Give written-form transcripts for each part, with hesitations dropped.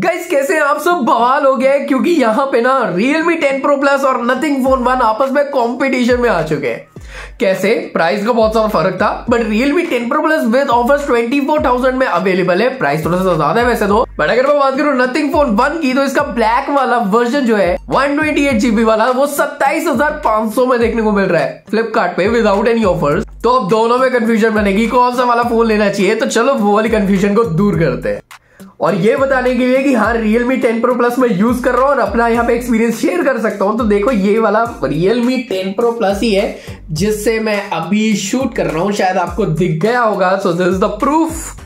Guys कैसे आप सब बवाल हो गए क्योंकि यहाँ पे ना Realme 10 Pro Plus और Nothing Phone 1 आपस में कंपटीशन में आ चुके हैं। कैसे? प्राइस का बहुत सारा फर्क था, but Realme 10 Pro Plus with offers 24,000 में अवेलेबल है। प्राइस थोड़ा सा ज्यादा है वैसे तो, बट अगर मैं बात करूं Nothing Phone 1 की तो इसका ब्लैक वाला वर्जन जो है 128GB वाला वो 27,500 में देखने को मिल रहा है फ्लिपकार्ट पे विदाउट एनी ऑफर्स। तो अब दोनों में कंफ्यूजन बनेगी कौन सा वाला फोन लेना चाहिए, तो चलो वो वाली कंफ्यूजन को दूर करते हैं और ये बताने के लिए कि हाँ Realme 10 Pro Plus मैं यूज कर रहा हूँ और अपना यहाँ पे एक्सपीरियंस शेयर कर सकता हूँ। तो देखो ये वाला Realme 10 Pro Plus ही है जिससे मैं अभी शूट कर रहा हूँ, शायद आपको दिख गया होगा। So this is the proof.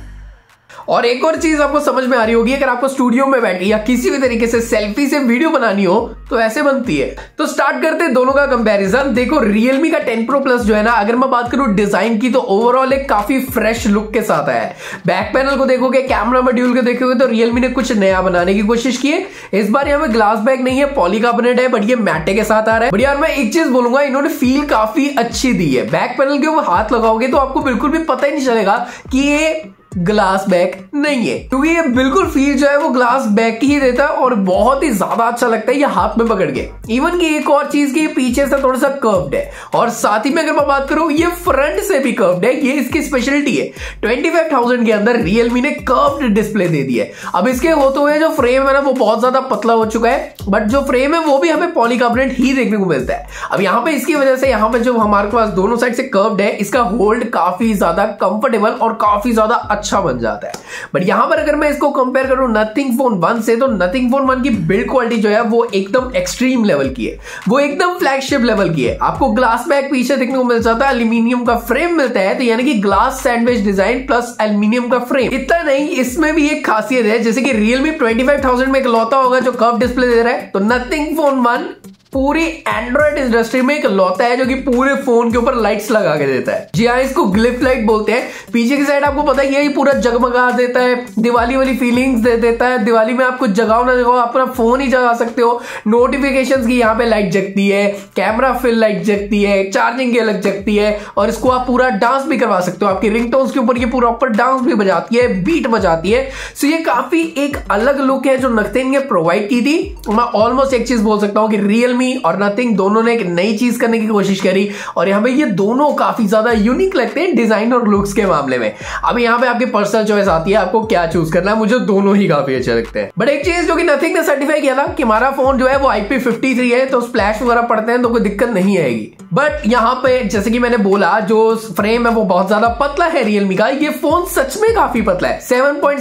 और एक और चीज आपको समझ में आ रही होगी, अगर आपको स्टूडियो में बैठी या किसी भी तरीके से सेल्फी से वीडियो बनानी हो तो ऐसे बनती है। तो स्टार्ट करते हैं दोनों का कंपैरिजन। देखो Realme का 10 Pro Plus जो है ना, अगर मैं बात करूं डिजाइन की तो ओवरऑल एक काफी फ्रेश लुक के साथ है। बैक पैनल को देखोगे, कैमरा मॉड्यूल को देखोगे तो Realme ने कुछ नया बनाने की कोशिश की है। इस बार यहाँ पे ग्लास बैक नहीं है, पॉलीकार्बोनेट है, बट ये मैटे के साथ आ रहा है। बट यार मैं एक चीज बोलूंगा, इन्होंने फील काफी अच्छी दी है। बैक पैनल के ऊपर हाथ लगाओगे तो आपको बिल्कुल भी पता ही नहीं चलेगा कि ये ग्लास बैक नहीं है, क्योंकि ये बिल्कुल फील जो है वो ग्लास बैक ही देता है और बहुत ही ज्यादा अच्छा लगता है ये हाथ में पकड़ के। इवन की एक और चीज की पीछे से थोड़ा सा कर्व्ड है और साथ ही में अगर मैं बात करूं ये फ्रंट से भी कर्व्ड है। ये इसकी स्पेशलिटी है। 25,000 के अंदर Realme ने कर्व्ड डिस्प्ले दे दी है। अब इसके होते हुए जो फ्रेम है ना वो बहुत ज्यादा पतला हो चुका है, बट जो फ्रेम है वो भी हमें पॉलीकार्बोनेट ही देखने को मिलता है। अब यहाँ पे इसकी वजह से यहाँ पे जो हमारे पास दोनों साइड से कर्व्ड है, इसका होल्ड काफी ज्यादा कंफर्टेबल और काफी ज्यादा अच्छा बन जाता है। बट यहां पर अगर मैं इसको कंपेयर करूं Nothing Phone 1 से, तो Nothing Phone 1 की बिल्ड क्वालिटी जो है वो एकदम एक्सट्रीम लेवल की है, वो एकदम फ्लैगशिप लेवल की है। आपको ग्लास बैक पीछे देखने को मिल जाता है, एल्यूमिनियम का फ्रेम मिलता है, तो यानी कि glass sandwich design plus aluminium का फ्रेम। इतना नहीं, इसमें भी एक खासियत है, जैसे कि Realme 25,000 में इकलौता होगा जो कर्व डिस्प्ले दे रहा है, तो Nothing Phone 1 पूरी एंड्रॉइड इंडस्ट्री में एक लौता है जो कि पूरे फोन के ऊपर लाइट्स लगा के देता है। जी हाँ, इसको ग्लिप लाइट बोलते हैं। पीछे की साइड आपको पता ही है, ये पूरा जगमगा देता है, दिवाली वाली फीलिंग्स दे देता है। दिवाली में आपको जगाओ ना जगाओ, आप अपना फोन ही जगा सकते हो। नोटिफिकेशंस की यहाँ पे लाइट जगती है, कैमरा फिल लाइट जगती है, चार्जिंग की अलग जगती है और इसको आप पूरा डांस भी करवा सकते हो। आपकी रिंगटोन्स के ऊपर ये पूरा ऊपर डांस भी बजाती है, बीट बजाती है। सो ये काफी एक अलग लुक है जो Nothing ने प्रोवाइड की थी। मैं ऑलमोस्ट एक चीज बोल सकता हूँ कि Realme और Nothing दोनों ने एक नई चीज करने की कोशिश करी और यहाँ पे ये दोनों काफी ज्यादा यूनिक लगते हैं डिजाइन और लुक्स के मामले में। अब यहाँ पे आपकी पर्सनल चॉइस आती है, आपको क्या चूज करना है। मुझे दोनों ही काफी अच्छे लगते हैं, बट एक चीज जो कि Nothing ने सर्टिफाई किया था कि हमारा फोन जो है वो IP53 है, तो स्प्लैश वगैरह पड़ते हैं तो कोई दिक्कत नहीं आएगी। बट यहाँ पे जैसे कि मैंने बोला, जो फ्रेम है वो बहुत ज्यादा पतला है Realme का। ये फोन सच में काफी पतला है,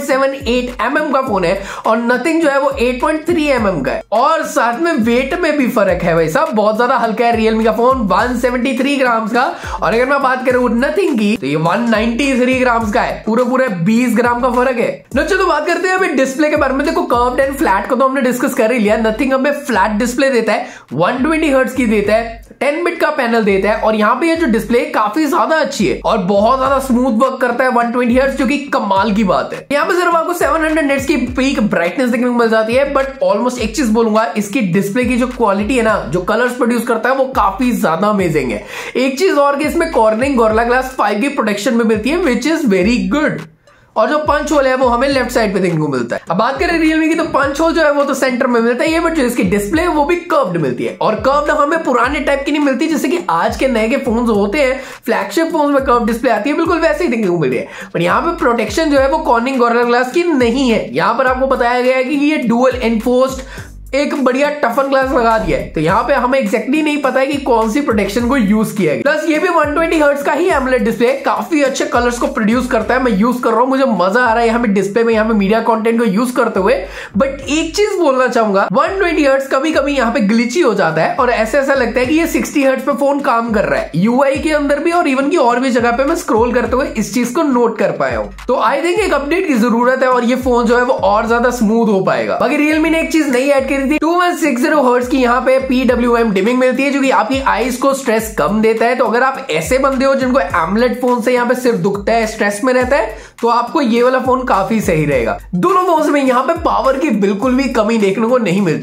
7.78 mm का फोन है और Nothing जो है वो 8.3 mm का है। और साथ में वेट में भी फर्क है, वैसा बहुत ज्यादा हल्का है Realme का फोन 173 ग्राम का, और अगर मैं बात करूं Nothing की तो ये 193 ग्राम का है। पूरे 20 ग्राम का फर्क है। चलो बात करते हैं अभी डिस्प्ले के बारे में। देखो कर्व्ड एंड फ्लैट को तो हमने डिस्कस कर ही लिया। Nothing हमें फ्लैट डिस्प्ले देता है, 120 हर्ट्ज की देता है, 10 बिट का पैनल देता है और यहाँ पे ये जो डिस्प्ले काफी ज्यादा अच्छी है और बहुत ज्यादा स्मूथ वर्क करता है 120 हर्ट्ज, जो कि कमाल की बात है। यहाँ पे सिर्फ आपको 700 निट्स की पीक ब्राइटनेस देखने को मिल जाती है, बट ऑलमोस्ट एक चीज बोलूंगा, इसकी डिस्प्ले की जो क्वालिटी है ना, जो कलर्स प्रोड्यूस करता है वो काफी ज्यादा अमेजिंग है। एक चीज और कि इसमें कॉर्निंग गोरिल्ला ग्लास 5 की प्रोटेक्शन में मिलती है, विच इज वेरी गुड। और जो पंच होल है वो हमें लेफ्ट साइड पे देखने को मिलता है। अब बात करें Realme की तो पंच होल जो है वो तो सेंटर में मिलता है, बट जो इसकी डिस्प्ले है वो भी कर्व्ड मिलती है और कर्व्ड हमें पुराने टाइप की नहीं मिलती, जैसे कि आज के नए के फोन्स होते हैं, फ्लैगशिप फोन्स में कर्व्ड डिस्प्ले आती है, बिल्कुल वैसे ही देखने को मिल रही है। पर यहाँ पे प्रोटेक्शन जो है वो कॉर्निंग गोरिल्ला ग्लास की नहीं है। यहाँ पर आपको बताया गया है कि ये डुअल एनफोर्स्ड एक बढ़िया टफन ग्लास लगा दिया है, तो यहाँ पे हमें एग्जैक्टली नहीं पता है कि कौन सी प्रोटेक्शन को यूज किया गया। प्लस ये भी 120 हर्ट्ज का ही एमोलेड डिस्प्ले, काफी अच्छे कलर्स को प्रोड्यूस करता है। मैं यूज कर रहा हूँ, मुझे मजा आ रहा है यहाँ पे डिस्प्ले में, यहाँ पे मीडिया कंटेंट को यूज करते हुए। बट एक चीज बोलना चाहूंगा, 120 हर्ट्ज कभी कभी यहाँ पे ग्लिची हो जाता है और ऐसा लगता है कि ये 60 हर्ट्ज पे फोन काम कर रहा है। यूआई के अंदर भी और इवन की और भी जगह पे मैं स्क्रॉल करते हुए इस चीज को नोट कर पाया हूँ। तो आई थिंक एक अपडेट की जरूरत है और ये फोन जो है वो और ज्यादा स्मूथ हो पाएगा। बाकी Realme ने एक चीज नई ऐड करी थी, 2160 हर्ट्ज की यहाँ पे PWM डिमिंग मिलती है, जो कि आपकी आईज को स्ट्रेस कम देता है। तो अगर आप ऐसे बंदे हो जिनको एमोलेड फोन से यहाँ पे सिर दुखता है, स्ट्रेस में रहता है, तो आपको ये वाला फोन काफी सही रहेगा। दोनों फोन्स में यहाँ पे पावर की बिल्कुल भी कमी देखने को नहीं मिलती है।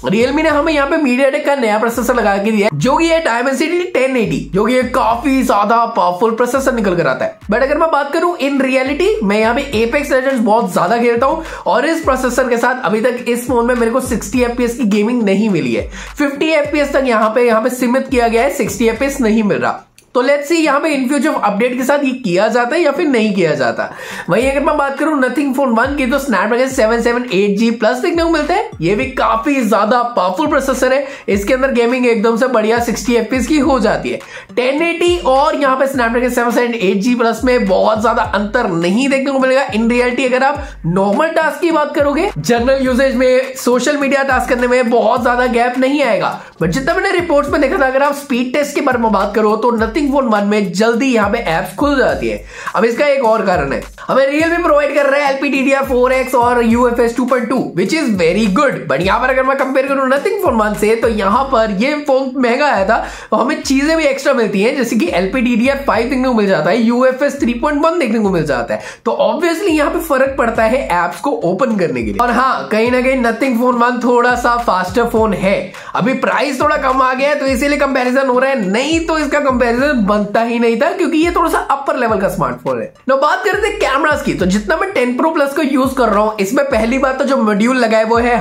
Realme ने हमें यहाँ पे MediaTek का नया प्रोसेसर लगा के दिया है जो कि है Dimensity 1080, जो कि काफी ज्यादा पावरफुल प्रोसेसर निकल कर आता है। बट अगर मैं बात करूं इन रियलिटी, मैं यहाँ पे Apex Legends बहुत ज्यादा खेलता हूँ और इस प्रोसेसर के साथ अभी तक इस फोन में मेरे को 60 FPS की गेमिंग नहीं मिली है। 50 FPS तक यहाँ पे सीमित किया गया है, 60 FPS नहीं मिल रहा। तो लेट्स सी यहाँ पे इन फ्यूचर अपडेट के साथ ये किया जाता है या फिर नहीं किया जाता। वहीं अगर मैं बात करूं नथिंग फोन 1 की, तो स्नैपड्रैगन 778G प्लस देखने को मिलता है। ये भी काफी ज्यादा पावरफुल प्रोसेसर है, इसके अंदर गेमिंग एकदम से बढ़िया 60 FPS की हो जाती है। 1080 और यहाँ पे स्नैपड्रैगन 778G प्लस में बहुत ज्यादा अंतर नहीं देखने को मिलेगा इन रियलिटी। अगर आप नॉर्मल टास्क की बात करोगे, जनरल यूजेज में, सोशल मीडिया टास्क करने में बहुत ज्यादा गैप नहीं आएगा। बट जितना मैंने रिपोर्ट्स में देखा था, अगर आप स्पीड टेस्ट के बारे में बात करो तो नथिंग फोन 1 में जल्दी यहां पे एप्स खुल जाती है। अब इसका एक और कारण है, हमें Realme प्रोवाइड कर रहा है LPDDR4X और UFS 2.2 which is very good. But यहां पर अगर मैं कंपेयर करूं नथिंग फोन 1 से, तो यहां पर ये फोन महंगा आया था तो हमें चीजें भी एक्स्ट्रा मिलती हैं, जैसे कि LPDDR5 देखने को मिल जाता है, UFS 3.1 देखने को मिल जाता है। तो ऑब्वियसली यहां पे फर्क पड़ता है एप्स को ओपन करने के लिए। और हाँ, कहीं ना कहीं नथिंग फोन 1 थोड़ा सा फास्टर फोन है। अभी प्राइस थोड़ा कम आ गया है तो इसीलिए कंपैरिजन हो रहा है, नहीं तो इसका कंपैरिजन बनता ही नहीं था क्योंकि ये थोड़ा सा अपर लेवल का स्मार्टफोन है। तो बात करते हैं कैमरास की, तो जितना मैं 10 Pro Plus को यूज कर रहा हूं, इसमें पहली बात तो जो मॉड्यूल लगा है वो है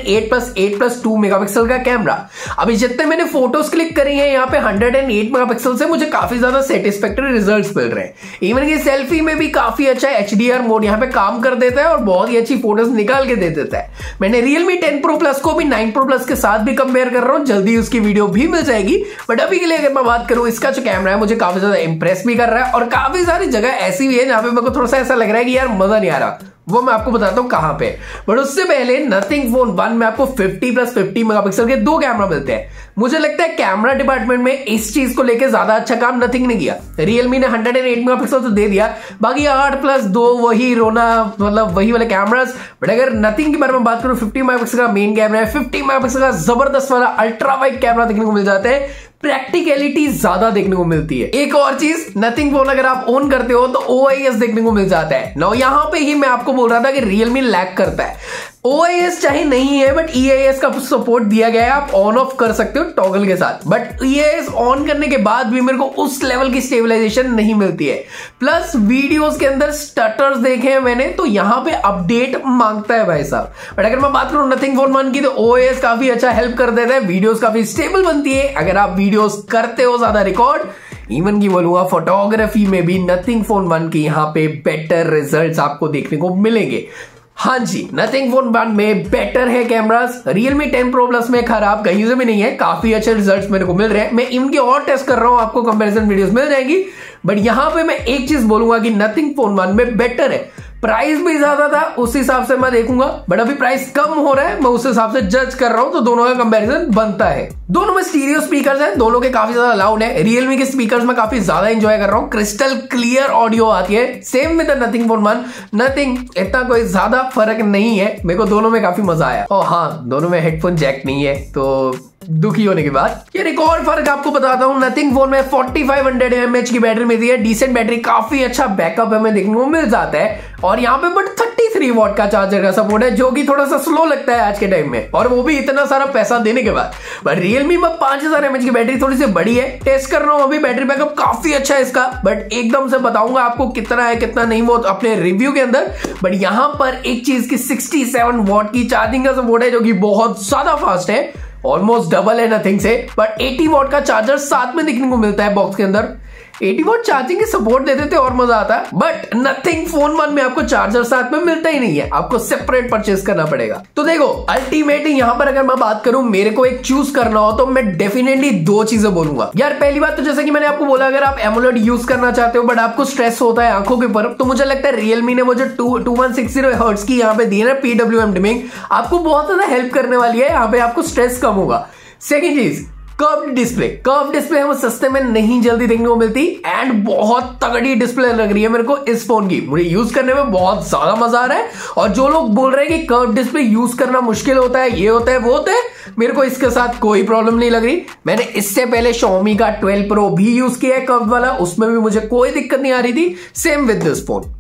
108+8+2 मेगापिक्सल का कैमरा। अभी जितने मैंने फोटोज क्लिक करी है यहाँ पे 108 मेगापिक्सल से मुझे काफी ज्यादा सेटिस्फैक्टरी रिजल्ट्स मिल रहे हैं। इवन की सेल्फी में भी काफी अच्छा HDR मोड यहाँ पे काम कर देता है और बहुत ही अच्छी फोटोज निकाल के दे देता है। मैंने Realme 10 Pro Plus को भी 9 Pro Plus के साथ भी कंपेयर कर रहा हूं, जल्दी उसकी वीडियो भी मिल जाएगी। बट अभी के लिए अगर मैं बात करूं, इसका जो कैमरा है मुझे काफी ज्यादा इंप्रेस भी कर रहा है और काफी सारी जगह ऐसी भी है जहां पे मेरे को थोड़ा सा ऐसा लग रहा है कि यार मजा नहीं आ रहा, वो मैं आपको बताता हूं कहां पे। बट उससे पहले नथिंग फोन 1 में आपको 50+50 मेगापिक्सल के 2 कैमरा मिलते हैं। मुझे लगता है कैमरा डिपार्टमेंट में इस चीज को लेकर ज्यादा अच्छा काम नथिंग ने किया। Realme ने 108 मेगापिक्सल तो दे दिया, बाकी 8+2 वही रोना, मतलब वही वाले कैमरास। बट अगर नथिंग के बारे में बात करूं, 50 मेगापिक्सल का मेन कैमरा है, 50 मेगापिक्सल का जबरदस्त वाला अल्ट्रा वाइड कैमरा देखने को मिल जाता है, प्रैक्टिकलिटी ज्यादा देखने को मिलती है। एक और चीज, नथिंग फोन अगर आप ऑन करते हो तो OIS देखने को मिल जाता है। नाउ यहां पे ही मैं आपको बोल रहा था कि Realme लैग करता है। OIS चाहे नहीं है बट EIS का सपोर्ट दिया गया है, आप ऑन ऑफ कर सकते हो टॉगल के साथ। बट EIS ऑन करने के बाद भी मेरे को उस लेवल की स्टेबलाइजेशन नहीं मिलती है। प्लस वीडियोस के अंदर स्टटर्स देखे हैं मैंने, तो यहां पे अपडेट मांगता है भाई साहब। बट अगर मैं बात करूं नथिंग फोन 1 की, तो OIS काफी अच्छा हेल्प कर देता है, वीडियोस काफी स्टेबल बनती है। अगर आप वीडियोस करते हो ज्यादा रिकॉर्ड, इवन की बोलूंगा फोटोग्राफी में भी नथिंग फोन 1 की यहाँ पे बेटर रिजल्ट्स आपको देखने को मिलेंगे। हाँ जी, नथिंग फोन 1 में बेटर है कैमरास। Realme 10 Pro Plus में खराब कहीं से भी नहीं है, काफी अच्छे रिजल्ट्स मेरे को मिल रहे हैं। मैं इनके और टेस्ट कर रहा हूं, आपको कंपैरिजन वीडियोस मिल जाएगी। बट यहां पे मैं एक चीज बोलूंगा कि नथिंग फोन 1 में बेटर है। प्राइस भी ज्यादा था, उस हिसाब से मैं देखूंगा, बट अभी प्राइस कम हो रहा है, मैं उस हिसाब से जज कर रहा हूं, तो दोनों का कंपैरिजन बनता है। दोनों में स्टीरियो स्पीकर्स हैं, दोनों के काफी ज्यादा लाउड है। Realme के स्पीकर्स में काफी ज्यादा एंजॉय कर रहा हूं, क्रिस्टल क्लियर ऑडियो आती है। Same with Nothing phone 1, Nothing इतना कोई ज्यादा फर्क नहीं है, मेरे को दोनों में काफी मजा आया। और हाँ, दोनों में हेडफोन जैक नहीं है, तो दुखी होने के बाद ये एक और फर्क आपको बताता हूं। नथिंग फोन में 4500 mAh की बैटरी मिलती है, डिसेंट बैटरी, काफी अच्छा बैकअप हमें देखने को मिल जाता है। और यहाँ पे बट 33 वॉट का चार्जर का सपोर्ट है, जो कि थोड़ा सा स्लो लगता है आज के टाइम में, और वो भी इतना सारा पैसा देने के बाद। बट Realme में 5000 mAh की बैटरी थोड़ी सी बड़ी है, टेस्ट कर रहा हूं अभी, बैटरी बैकअप काफी अच्छा है इसका। बट एकदम से बताऊंगा आपको कितना है कितना नहीं वो अपने रिव्यू के अंदर। बट यहां पर एक चीज की 67 वॉट की चार्जिंग का सपोर्ट है, जो कि बहुत ज्यादा फास्ट है, ऑलमोस्ट डबल है नथिंग से। बट 80 वॉट का चार्जर साथ में देखने को मिलता है बॉक्स के अंदर। 80 वॉट चार्जिंग की सपोर्ट दे देते और मजा आता है। बट नथिंग फोन 1 में आपको चार्जर साथ में मिलता ही नहीं है, आपको सेपरेट परचेस करना पड़ेगा। तो देखो अल्टीमेटली यहां पर अगर मैं बात करूं, मेरे को एक चूज करना हो तो मैं डेफिनेटली 2 चीजें बोलूंगा यार। पहली बात तो जैसे कि मैंने आपको बोला, अगर आप एमोलेड यूज करना चाहते हो बट आपको स्ट्रेस होता है आंखों के ऊपर, तो मुझे लगता है Realme ने वो जो 2160 हर्ट्ज की यहाँ पे दी है ना PWM डिमिंग, आपको बहुत ज्यादा हेल्प करने वाली है, यहाँ पे आपको स्ट्रेस कम होगा। सेकेंड चीज, कर्व्ड डिस्प्ले हमें सस्ते में नहीं जल्दी देखने को मिलती, एंड बहुत तगड़ी डिस्प्ले लग रही है मेरे को इस फोन की। मुझे यूज करने में बहुत ज्यादा मजा आ रहा है। और जो लोग बोल रहे हैं कि कर्व्ड डिस्प्ले यूज करना मुश्किल होता है, ये होता है वो होता है, मेरे को इसके साथ कोई प्रॉब्लम नहीं लग रही। मैंने इससे पहले Xiaomi का 12 Pro भी यूज किया है कर्व्ड वाला, उसमें भी मुझे कोई दिक्कत नहीं आ रही थी। Same with this phone.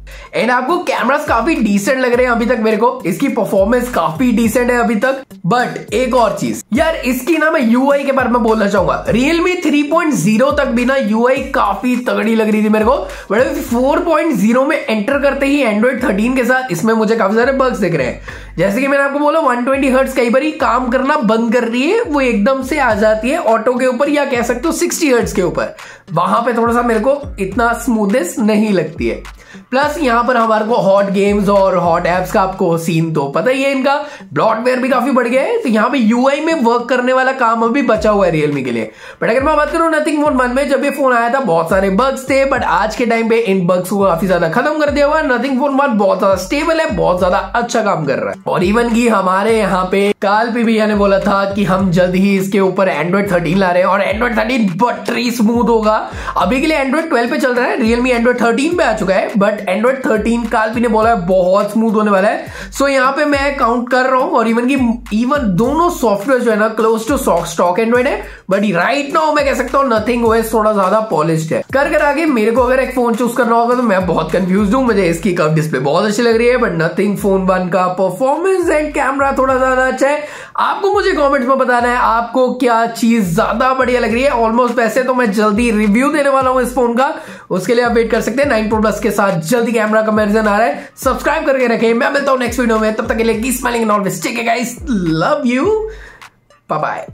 And आपको कैमरास काफी डिसेंट लग रहे हैं अभी तक मेरे को, इसकी परफॉर्मेंस काफी डिसेंट है अभी तक। बट एक और चीज यार, इसकी ना मैं यूआई के बारे में बोलना चाहूंगा। Realme 3.0 तक भी ना यूआई काफी तगड़ी लग रही थी मेरे को, बट 4.0 में एंटर करते ही Android 13 के साथ इसमें मुझे काफी सारे बग्स दिख रहे हैं। जैसे कि मैंने आपको बोला 120 हर्ट्ज कई बार काम करना बंद कर रही है, वो एकदम से आ जाती है ऑटो के ऊपर, या कह सकते हो 60 हर्ट्ज के ऊपर। वहां पे थोड़ा सा मेरे को इतना स्मूथनेस नहीं लगती है। प्लस यहाँ पर हमारे को हॉट गेम्स और हॉट एप्स का आपको सीन तो पता ही है, इनका ब्लॉटवेयर भी काफी बढ़ गया है, तो यहाँ पे यूआई में वर्क करने वाला काम अभी बचा हुआ है रियलमी के लिए। बट अगर मैं बात करूं नथिंग फोन 1 में, जब ये फोन आया था बहुत सारे बग्स थे, बट आज के टाइम पे इन बग्स को काफी ज्यादा खत्म कर दिया हुआ है। नथिंग फोन 1 बहुत ज्यादा स्टेबल है, बहुत ज्यादा अच्छा काम कर रहा है। और इवन की हमारे यहाँ पे काल पे भैया ने बोला था कि हम जल्द ही इसके ऊपर Android 13 ला रहे हैं, और Android 13 बटरी स्मूथ होगा। अभी के लिए Android 12 पे चल रहा है, रियलमी Android 13 पे आ चुका है, बट Android 13 कालपी ने बोला है बहुत स्मूथ होने वाला है। सो यहाँ पे मैं काउंट कर रहा हूं, और इवन दोनों सॉफ्टवेयर जो है ना क्लोज टू स्टॉक एंड्रॉइड है, बट राइट नाउ मैं कह सकता हूं नथिंग ओएस थोड़ा ज्यादा पॉलिश्ड है। कर आगे मेरे को अगर एक फोन चूज करना होगा तो मैं बहुत कंफ्यूज हूं। मुझे इसकी कर्व डिस्प्ले बहुत अच्छी लग रही है, बट नथिंग फोन 1 का परफॉर्मेंस एंड कैमरा थोड़ा ज्यादा अच्छा है। आपको मुझे कमेंट्स में बताना है आपको क्या चीज ज्यादा बढ़िया लग रही है। ऑलमोस्ट वैसे तो मैं जल्दी रिव्यू देने वाला हूं इस फोन का, उसके लिए आप वेट कर सकते हैं। 9 Pro Plus के साथ जल्दी कैमरा कंपैरिजन आ रहा है, सब्सक्राइब करके रखें। मैं मिलता हूं नेक्स्ट वीडियो में, तब तक के लिए keep smiling and always take care guys, love you, bye bye.